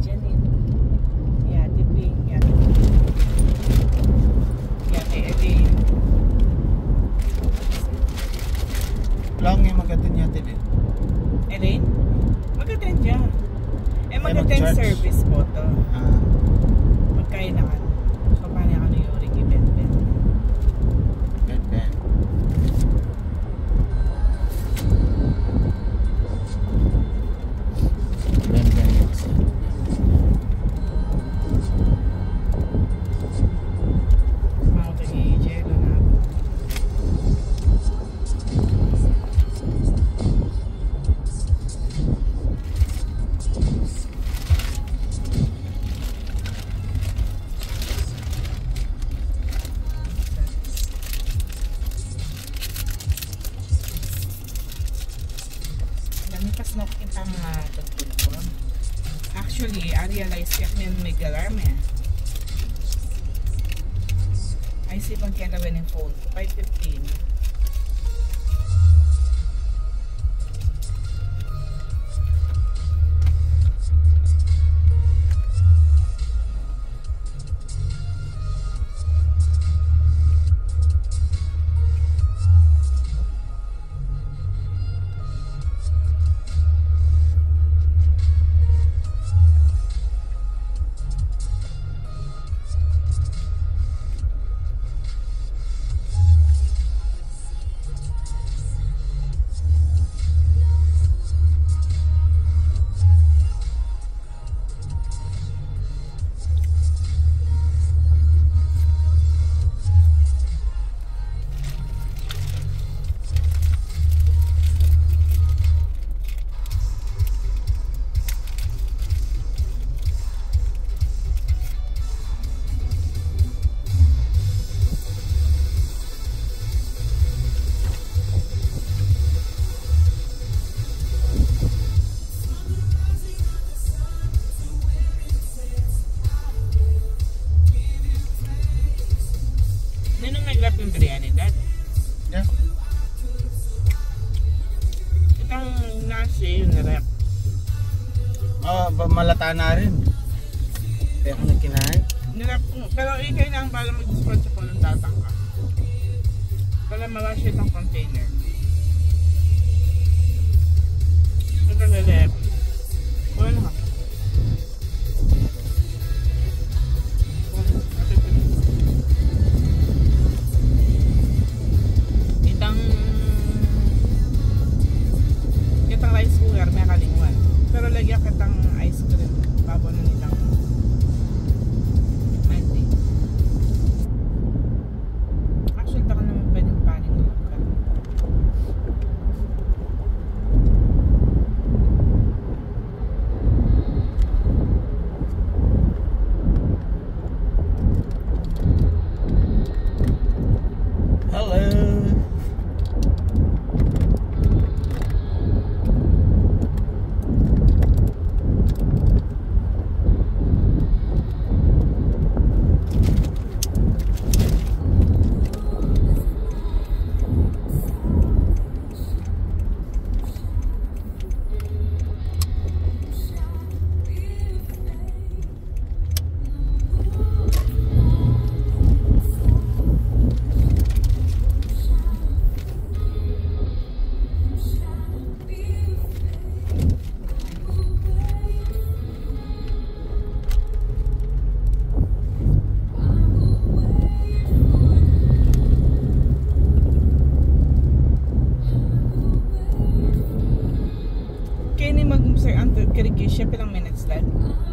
Janine. Yeah, Tipping. Yeah, yeah, kay Elaine. Lang yung mag-attend natin eh. Elaine? Mag-attend siya. Mag-attend service po to. Magkailangan. So, paano ano yung Ricky Ben. Actually, I realized kaya may alarm eh. I see pang kaya gawin yung phone. 5:15. Nagrap yung biryani, Dad? Yeah. Itong nasi, yung narap. Malata na rin. Kaya ako nagkinain. Narap ko. Pero ikay lang para mag-dispatch ako ng tatang ka. Para mawash itong container. Ito na lep. Wala na. Kitang rice cooler, may kalingwan. Pero lagyan kitang ice cream. Babo na nilang manti. Actually, baka naman pwedeng paning ulit ka. Hello. Kaya ni mag-sir ang kirikisya pilang minutes lang.